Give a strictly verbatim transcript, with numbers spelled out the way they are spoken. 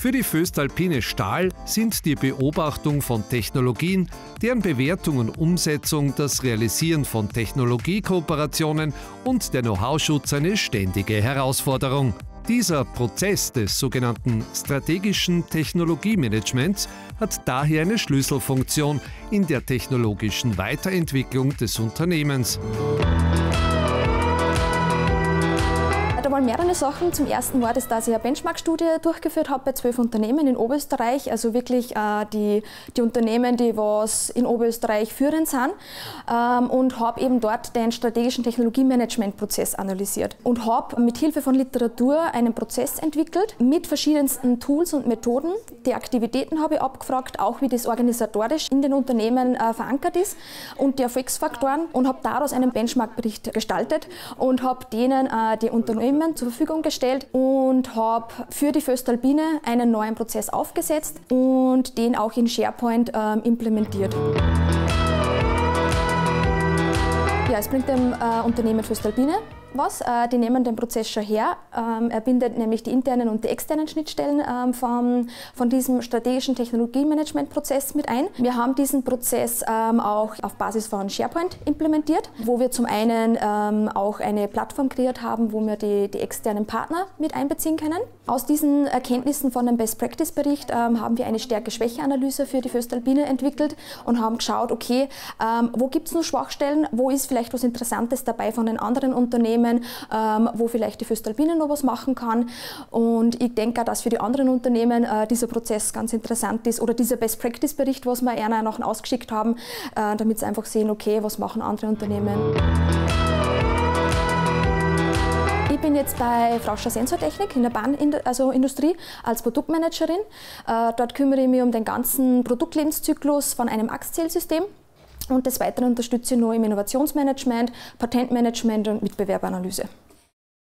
Für die Voestalpine Stahl sind die Beobachtung von Technologien, deren Bewertung und Umsetzung, das Realisieren von Technologiekooperationen und der Know-how-Schutz eine ständige Herausforderung. Dieser Prozess des sogenannten strategischen Technologiemanagements hat daher eine Schlüsselfunktion in der technologischen Weiterentwicklung des Unternehmens. Da waren mehrere Sachen. Zum ersten war das, dass ich eine Benchmark-Studie durchgeführt habe bei zwölf Unternehmen in Oberösterreich, also wirklich äh, die, die Unternehmen, die was in Oberösterreich führend sind, ähm, und habe eben dort den strategischen Technologiemanagement-Prozess analysiert und habe mit Hilfe von Literatur einen Prozess entwickelt mit verschiedensten Tools und Methoden. Die Aktivitäten habe ich abgefragt, auch wie das organisatorisch in den Unternehmen äh, verankert ist und die Erfolgsfaktoren, und habe daraus einen Benchmark-Bericht gestaltet und habe denen äh, die Unternehmen zur Verfügung gestellt und habe für die Voestalpine einen neuen Prozess aufgesetzt und den auch in SharePoint äh, implementiert. Ja, es bringt dem äh, Unternehmen Voestalpine was. Äh, die nehmen den Prozess schon her. Ähm, er bindet nämlich die internen und die externen Schnittstellen ähm, von, von diesem strategischen Technologiemanagement-Prozess mit ein. Wir haben diesen Prozess ähm, auch auf Basis von SharePoint implementiert, wo wir zum einen ähm, auch eine Plattform kreiert haben, wo wir die, die externen Partner mit einbeziehen können. Aus diesen Erkenntnissen von dem Best-Practice-Bericht ähm, haben wir eine Stärke-Schwäche-Analyse für die Voestalpine entwickelt und haben geschaut, okay, ähm, wo gibt es nur Schwachstellen, wo ist vielleicht was Interessantes dabei von den anderen Unternehmen, Ähm, wo vielleicht die Voestalpine noch was machen kann. Und ich denke auch, dass für die anderen Unternehmen äh, dieser Prozess ganz interessant ist, oder dieser Best-Practice-Bericht, was wir einer nachher ausgeschickt haben, äh, damit sie einfach sehen, okay, was machen andere Unternehmen. Ich bin jetzt bei Frauscher Sensortechnik in der Bahnindustrie, also Industrie, als Produktmanagerin. Äh, dort kümmere ich mich um den ganzen Produktlebenszyklus von einem Achszählsystem. Und des Weiteren unterstütze ich noch im Innovationsmanagement, Patentmanagement und Mitbewerberanalyse.